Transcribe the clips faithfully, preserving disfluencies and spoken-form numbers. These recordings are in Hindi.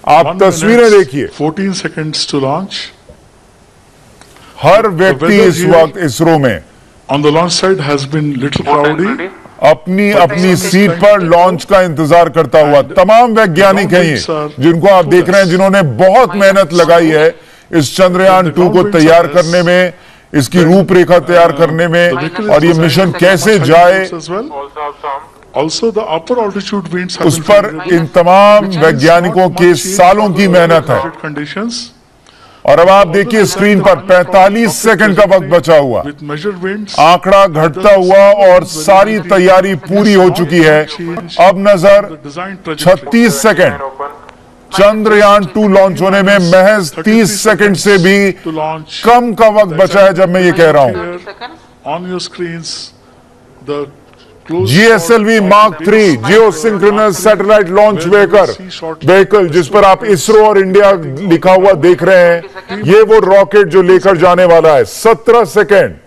आप तस्वीरें देखिए, fourteen seconds to launch. हर व्यक्ति इस वक्त इसरो में On the launch side has been little cloudy. अपनी अपनी सीट पर लॉन्च का इंतजार करता हुआ तमाम वैज्ञानिक हैं ये, जिनको आप देख रहे हैं, जिन्होंने बहुत मेहनत लगाई है इस चंद्रयान टू को तैयार करने में, इसकी रूपरेखा तैयार करने में, और ये मिशन कैसे जाए Also the upper altitude winds उस पर इन तमाम वैज्ञानिकों के सालों की मेहनत है। और अब आप देखिए स्क्रीन पर पैंतालीस सेकंड का वक्त बचा हुआ, आंकड़ा घटता हुआ और सारी तैयारी पूरी हो चुकी है। अब नजर छत्तीस सेकंड, चंद्रयान टू लॉन्च होने में महज तीस सेकंड से भी कम का वक्त बचा है जब मैं ये कह रहा हूं। GSLV Mark three geosynchronous satellite launch vehicle vehicle जिस पर आप इसरो और इंडिया लिखा हुआ देख रहे हैं, ये वो रॉकेट जो लेकर जाने वाला है। सत्रह सेकेंड,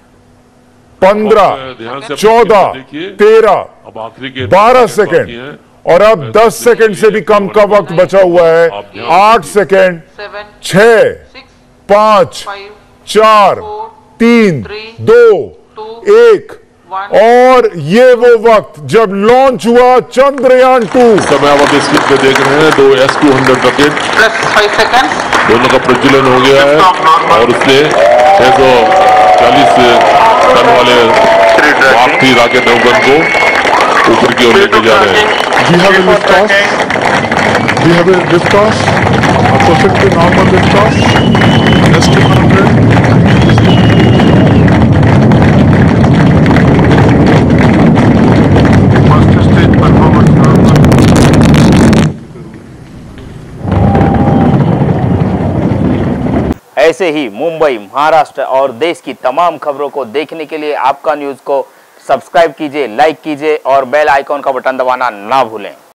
पंद्रह, चौदह, तेरह, बारह सेकेंड, और अब दस सेकेंड से भी कम का वक्त बचा हुआ है। आठ सेकेंड, छह, पांच, चार, तीन, दो, एक, और ये वो वक्त जब लॉन्च हुआ चंद्रयान टू। समय आप अभी स्क्रीन पे देख रहे हैं दो एस टू हंड्रेड रॉकेट, दोनों का प्रज्वलन हो गया है और उससे छह सौ चालीस टन वाले मार्क थ्री रॉकेट नौगन को ऊपर की ओर लेके जा रहे हैं। We have a lift off. We have a lift off. A perfectly normal lift off. S two hundred. ऐसे ही मुंबई, महाराष्ट्र और देश की तमाम खबरों को देखने के लिए आपका न्यूज़ को सब्सक्राइब कीजिए, लाइक कीजिए और बेल आइकॉन का बटन दबाना ना भूलें।